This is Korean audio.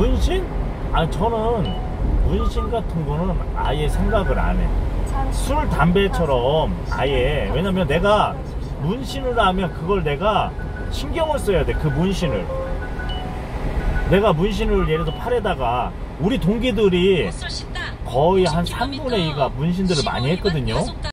문신? 아, 저는 문신 같은 거는 아예 생각을 안 해. 술, 담배처럼 아예. 왜냐면 내가 문신을 하면 그걸 내가 신경을 써야 돼. 그 문신을. 내가 문신을 예를 들어 팔에다가 우리 동기들이 거의 한 3분의 2가 문신들을 많이 했거든요.